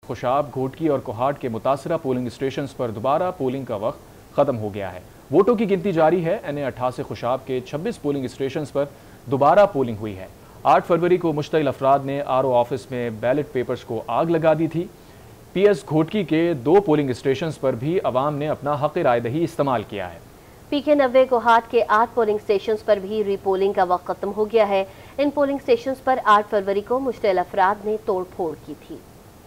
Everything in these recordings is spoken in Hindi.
खुशाब, घोटकी और कोहाट के मुतासरा पोलिंग स्टेशन पर दोबारा पोलिंग का वक्त खत्म हो गया है। वोटों की गिनती जारी है। NA-88 खुशाब के 26 पोलिंग स्टेशन पर दोबारा पोलिंग हुई है। 8 फरवरी को मुश्तइल अफराद ने RO ऑफिस में बैलेट पेपर्स को आग लगा दी थी। PS घोटकी के 2 पोलिंग स्टेशन पर भी अवाम ने अपना हक रायदही इस्तेमाल किया है। PK 90 कोहाट के 8 पोलिंग स्टेशन पर भी रीपोलिंग का वक्त खत्म हो गया है। इन पोलिंग स्टेशन पर 8 फरवरी को मुश्तइल अफराद ने तोड़ फोड़ की थी।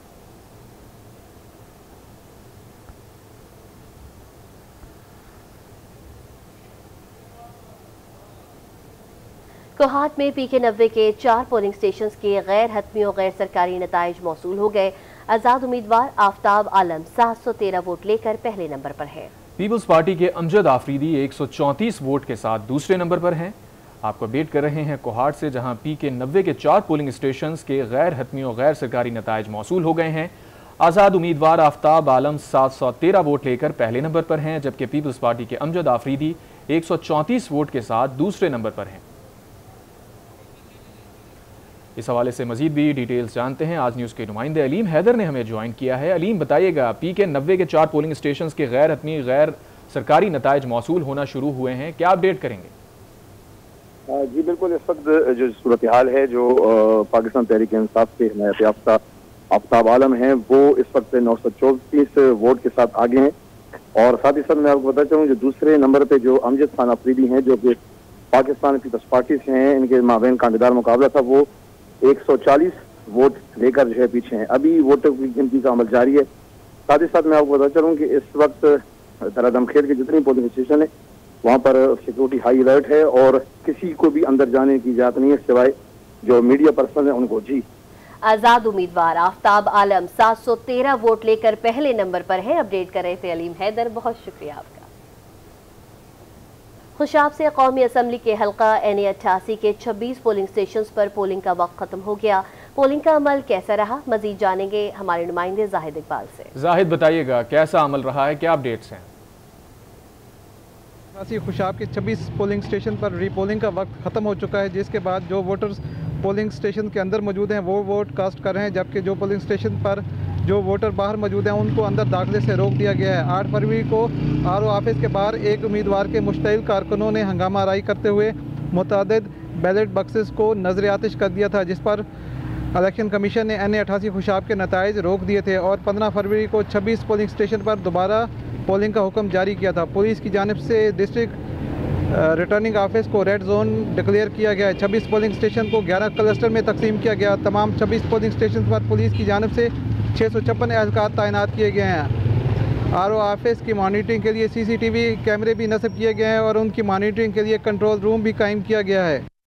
कोहाट में PK 90 के 4 पोलिंग स्टेशन के गैर हतमी और गैर सरकारी नताइज मौसूल हो गए। आज़ाद उम्मीदवार आफ्ताब आलम 713 वोट लेकर पहले नंबर पर है। पीपल्स पार्टी के अमजद आफरीदी 134 वोट के साथ दूसरे नंबर पर हैं। आपको अपडेट कर रहे हैं कोहाट से, जहां PK 90 के 4 पोलिंग स्टेशन के गैर हतमी और गैर सरकारी नताइज मौसूल हो गए हैं। आज़ाद उम्मीदवार आफ्ताब आलम 713 वोट लेकर पहले नंबर पर हैं, जबकि पीपल्स पार्टी के अमजद आफरीदी 134 वोट के साथ दूसरे नंबर पर हैं। इस हवाले से मजीद भी डिटेल्स जानते हैं। आज न्यूज़ के नुमाइंदे अलीम हैदर ने हमें ज्वाइन किया है। अलीम, बताइएगा, PK 90 के 4 पोलिंग स्टेशन के गैर हतमी गैर सरकारी नताइज मौसूल होना शुरू हुए हैं, क्या अपडेट करेंगे? जी बिल्कुल, इस वक्त जो सूरत हाल है, जो पाकिस्तान तहरीक इंसाफ से हिमायत याफ्ता आफ्ताब आलम हैं, वो इस वक्त 934 वोट के साथ आगे हैं। और साथ ही साथ मैं आपको बताना चाहूँ, जो दूसरे नंबर पे जो अमजद खान अफरीदी हैं, जो कि पाकिस्तान पीपल्स पार्टी से हैं, इनके माबैन कांटेदार मुकाबला था, वो 140 वोट लेकर जो है पीछे हैं। अभी वोटों की गिनती का अमल जारी है। साथ ही साथ मैं आपको बता चलूँ कि इस वक्त दरादमखेल के जितने पोलिंग स्टेशन है, वहाँ पर सिक्योरिटी हाई अलर्ट है और किसी को भी अंदर जाने की इजाजत नहीं है, सिवाय जो मीडिया पर्सन है उनको। जी, आज़ाद उम्मीदवार आफ्ताब आलम 713 वोट लेकर पहले नंबर पर है। अपडेट कर रहे थे अलीम हैदर, बहुत शुक्रिया आपका। खुशाब से कौमी असम्बली के हल्का NA-88 के 26 पोलिंग स्टेशन पर पोलिंग का वक्त खत्म हो गया। पोलिंग का अमल कैसा रहा, मजीद जानेंगे हमारे नुमाइंदे जाहिद इकबाल से। जाहिद, बताइएगा, कैसा अमल रहा है, क्या अपडेट्स हैं? खुशाब के 26 पोलिंग स्टेशन पर रीपोलिंग का वक्त ख़त्म हो चुका है, जिसके बाद जो वोटर्स पोलिंग स्टेशन के अंदर मौजूद हैं वो वोट कास्ट कर रहे हैं, जबकि जो पोलिंग स्टेशन पर जो वोटर बाहर मौजूद हैं उनको अंदर दाखिले से रोक दिया गया है। 8 फरवरी को RO ऑफिस के बाहर एक उम्मीदवार के मुश्तइल कारकुनों ने हंगामा आराई करते हुए मुतअद्दिद बैलेट बक्सेस को नजर आतिश कर दिया था, जिस पर इलेक्शन कमीशन ने NA-88 खुशाब के नताइज रोक दिए थे और 15 फरवरी को 26 पोलिंग स्टेशन पर दोबारा पोलिंग का हुक्म जारी किया था। पुलिस की जानिब से डिस्ट्रिक्ट रिटर्निंग ऑफिस को रेड जोन डिक्लेयर किया गया है। 26 पोलिंग स्टेशन को 11 क्लस्टर में तकसीम किया गया। तमाम 26 पोलिंग स्टेशन पर पुलिस की जानिब से 656 एहलकार तैनात किए गए हैं। RO ऑफिस की मॉनिटरिंग के लिए CCTV कैमरे भी नस्ब किए गए हैं और उनकी मॉनिटरिंग के लिए कंट्रोल रूम भी कायम किया गया है।